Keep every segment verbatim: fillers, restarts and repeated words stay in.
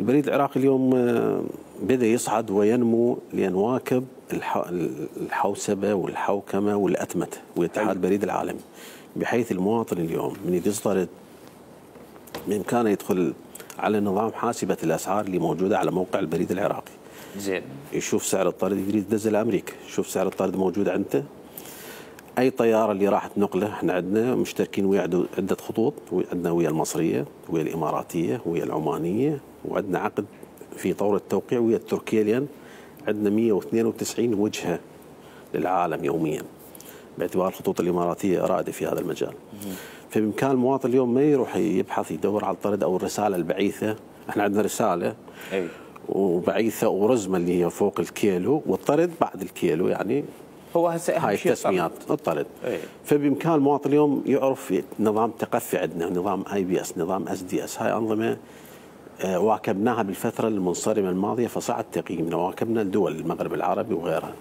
البريد العراقي اليوم بدأ يصعد وينمو لينواكب الحوسبة والحوكمة والأتمتة واتحاد البريد العالمي، بحيث المواطن اليوم من يصدر بإمكانه يدخل على نظام حاسبة الأسعار اللي موجودة على موقع البريد العراقي. زين. يشوف سعر الطرد، يريد يدزل لأمريكا، يشوف سعر الطرد موجود عنده. أي طيارة اللي راح تنقله، احنا عندنا مشتركين ويا عدة خطوط، عندنا ويا المصرية ويا الإماراتية ويا العمانية، وعندنا عقد في طور التوقيع ويا التركية، لأن عندنا مئة واثنين وتسعين وجهة للعالم يوميا، باعتبار الخطوط الإماراتية رائدة في هذا المجال. فبإمكان المواطن اليوم ما يروح يبحث يدور على الطرد أو الرسالة البعيثة. احنا عندنا رسالة أي. وبعيثة ورزمة اللي هي فوق الكيلو، والطرد بعد الكيلو، يعني هو هسه هاي التسميات الطرد. فبإمكان المواطن اليوم يعرف نظام تقفي، عندنا نظام اي بي اس، نظام اس دي اس، هاي أنظمة آه واكبناها بالفترة المنصرمة الماضية فصعد تقييمنا، واكبنا الدول المغرب العربي وغيرها.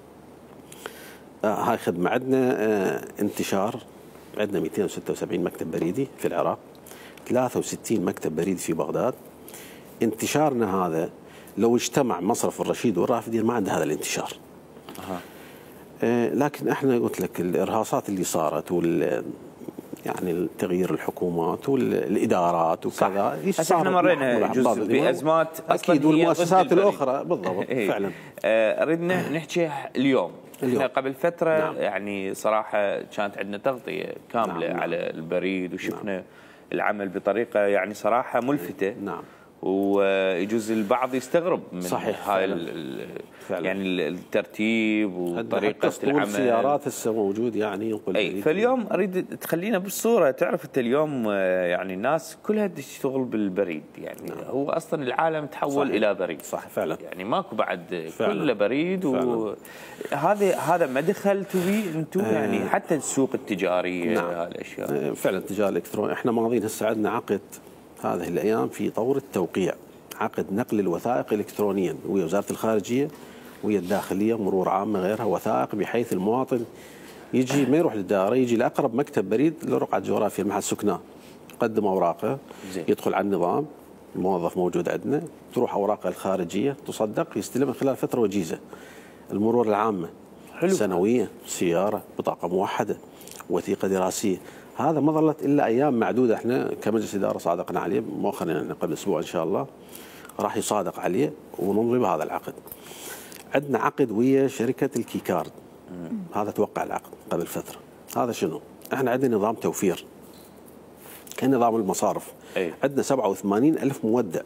آه هاي خدمة. عندنا آه انتشار، عندنا مئتين وستة وسبعين مكتب بريدي في العراق، ثلاثة وستين مكتب بريدي في بغداد. انتشارنا هذا لو اجتمع مصرف الرشيد والرافدين ما عنده هذا الانتشار. أه. آه لكن احنا قلت لك الارهاصات اللي صارت وال يعني تغيير الحكومات والادارات وكذا، هسه احنا مرينا جزء بازمات اكيد والمؤسسات الاخرى بالضبط. فعلا آه ردنا نحكي اليوم. اليوم احنا قبل فتره نعم. يعني صراحه كانت عندنا تغطيه كامله نعم. على البريد، وشفنا نعم. العمل بطريقه يعني صراحه ملفته. نعم. ويجوز البعض يستغرب من صحيح هاي فعلا. فعلا. يعني الترتيب وطريقه العمل. السيارات هسه موجود يعني ينقل. اي فاليوم اريد تخلينا بالصوره. تعرف انت اليوم يعني الناس كلها تشتغل بالبريد، يعني نعم. هو اصلا العالم تحول صحيح. الى بريد. صح فعلا. يعني ماكو بعد كله بريد، وهذا هذا مدخل تبي انتم آه يعني حتى السوق التجاريه. نعم. هالاشياء فعلا التجاره الالكترونيه. احنا ماضيين هسه عندنا عقد هذه الايام في طور التوقيع، عقد نقل الوثائق الكترونيا ويا وزاره الخارجيه ويا الداخليه، مرور عامه، غيرها، وثائق، بحيث المواطن يجي ما يروح للدائره، يجي لاقرب مكتب بريد لرقعه جغرافيا محل سكناه، يقدم اوراقه، يدخل على النظام، الموظف موجود عندنا، تروح اوراقه الخارجيه تصدق، يستلمها خلال فتره وجيزه. المرور العامه حلو. سنويه، سياره، بطاقه موحده، وثيقه دراسيه. هذا ما ظلت الا ايام معدوده. احنا كمجلس اداره صادقنا عليه مؤخرا، يعني قبل اسبوع ان شاء الله راح يصادق عليه ونمضي بهذا العقد. عندنا عقد ويا شركه الكيكارد، هذا توقع العقد قبل فتره. هذا شنو؟ احنا عندنا نظام توفير كنظام المصارف. أي. عندنا سبعة وثمانين ألف مودع،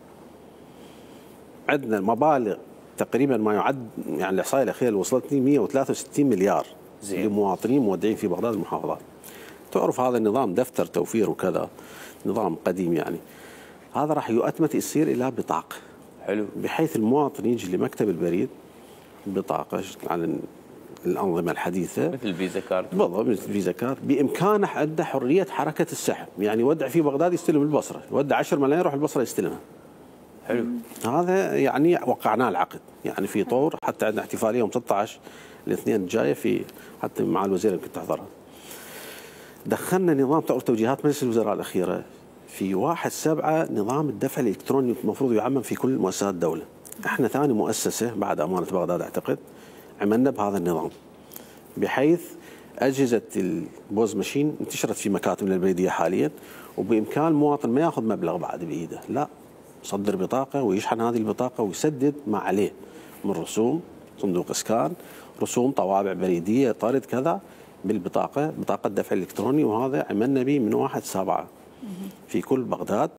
عندنا مبالغ تقريبا ما يعد، يعني الاحصائيه الاخيره اللي وصلتني مئة وثلاثة وستين مليار زين. لمواطنين مودعين في بغداد والمحافظات. تعرف هذا النظام دفتر توفير وكذا، نظام قديم يعني. هذا راح يؤتمت يصير الى بطاقه. حلو. بحيث المواطن يجي لمكتب البريد بطاقه على الانظمه الحديثه مثل فيزا كارد. بالضبط مثل فيزا كارد، بامكانه عنده حريه حركه السحب، يعني يودع في بغداد يستلم البصره، يودع عشرة ملايين يروح البصره يستلمها. حلو. هذا يعني وقعناه العقد، يعني في طور، حتى عندنا احتفاليه يوم ستة عشر الاثنين الجايه في حتى مع الوزير يمكن تحضرها. دخلنا نظام توجيهات مجلس الوزراء الأخيرة في واحد سبعة، نظام الدفع الإلكتروني المفروض يعمم في كل مؤسسات الدولة. احنا ثاني مؤسسة بعد أمانة بغداد أعتقد عملنا بهذا النظام، بحيث أجهزة البوز ماشين انتشرت في مكاتبنا البريدية حاليا، وبإمكان المواطن ما ياخذ مبلغ بعد بإيده، لا، يصدر بطاقة ويشحن هذه البطاقة ويسدد ما عليه من رسوم، صندوق اسكان، رسوم، طوابع بريدية، طرد، كذا، بالبطاقة، بطاقة دفع إلكتروني. وهذا عملنا به من واحد سبعة في كل بغداد.